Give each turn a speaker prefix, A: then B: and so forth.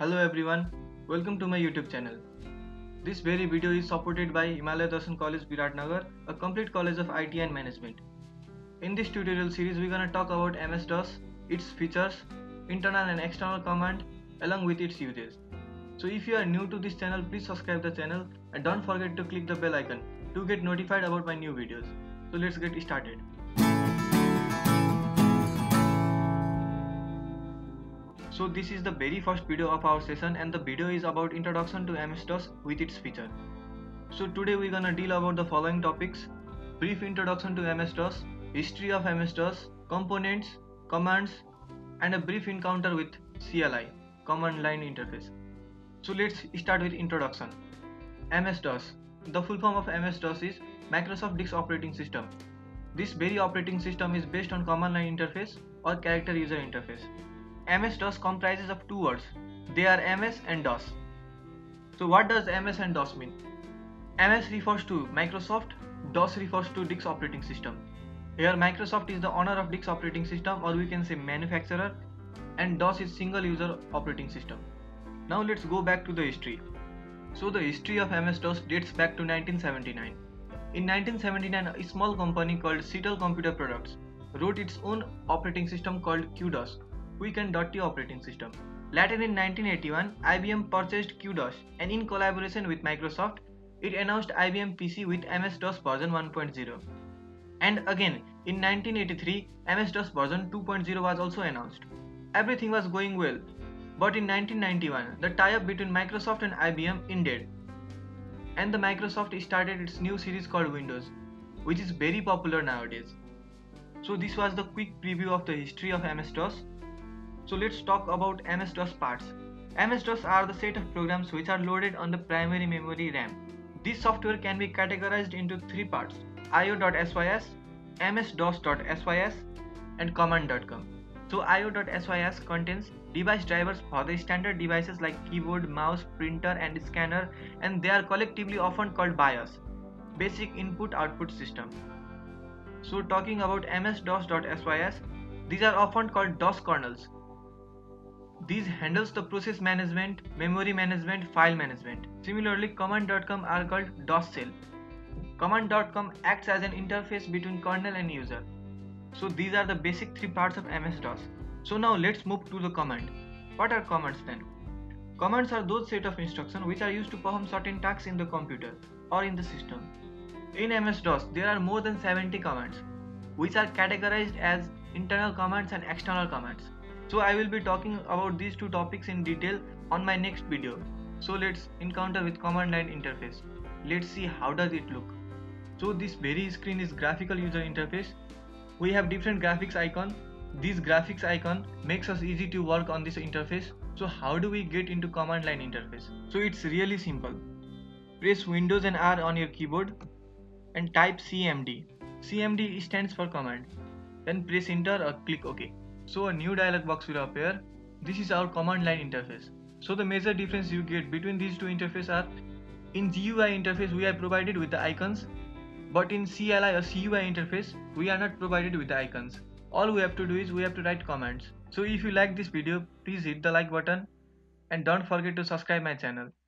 A: Hello everyone, welcome to my YouTube channel. This very video is supported by Himalaya Darshan College Biratnagar, a complete college of IT and management. In this tutorial series we gonna talk about MS-DOS, its features, internal and external command along with its uses. So if you are new to this channel, please subscribe the channel and don't forget to click the bell icon to get notified about my new videos. So let's get started. So this is the very first video of our session and the video is about introduction to MS-DOS with its feature. So today we're gonna deal about the following topics: brief introduction to MS-DOS, history of MS-DOS, components, commands, and a brief encounter with CLI, command line interface. So let's start with introduction. MS-DOS. The full form of MS-DOS is Microsoft Disk Operating System. This very operating system is based on command line interface or character user interface. MS-DOS comprises of two words. They are MS and DOS. So what does MS and DOS mean? MS refers to Microsoft, DOS refers to Disk Operating System. Here Microsoft is the owner of Disk Operating System, or we can say manufacturer, and DOS is single user operating system. Now let's go back to the history. So the history of MS-DOS dates back to 1979. In 1979, a small company called Seattle Computer Products wrote its own operating system called QDOS, Quick and Dirty Operating System. Later in 1981, IBM purchased QDOS, and in collaboration with Microsoft, it announced IBM PC with MS-DOS version 1.0. And again, in 1983, MS-DOS version 2.0 was also announced. Everything was going well, but in 1991, the tie-up between Microsoft and IBM ended, and the Microsoft started its new series called Windows, which is very popular nowadays. So this was the quick preview of the history of MS-DOS. So let's talk about MS-DOS parts. MS-DOS are the set of programs which are loaded on the primary memory RAM. This software can be categorized into three parts: io.sys, ms-dos.sys, and command.com. So io.sys contains device drivers for the standard devices like keyboard, mouse, printer, and scanner, and they are collectively often called BIOS, basic input output system. So talking about ms-dos.sys, these are often called DOS kernels. These handles the process management, memory management, file management. Similarly, command.com are called DOS shell. Command.com acts as an interface between kernel and user. So these are the basic three parts of MS-DOS. So now let's move to the command. What are commands then? Commands are those set of instructions which are used to perform certain tasks in the computer or in the system. In MS-DOS, there are more than 70 commands, which are categorized as internal commands and external commands. So I will be talking about these two topics in detail on my next video. So let's encounter with command line interface. Let's see how does it look. So this very screen is graphical user interface. We have different graphics icon. This graphics icon makes us easy to work on this interface. So how do we get into command line interface? So it's really simple. Press Windows and R on your keyboard and type CMD. CMD stands for command. Then press enter or click OK. So a new dialog box will appear. This is our command line interface. So the major difference you get between these two interfaces are: in GUI interface we are provided with the icons, but in CLI or CUI interface we are not provided with the icons. All we have to do is we have to write commands. So if you like this video, please hit the like button and don't forget to subscribe my channel.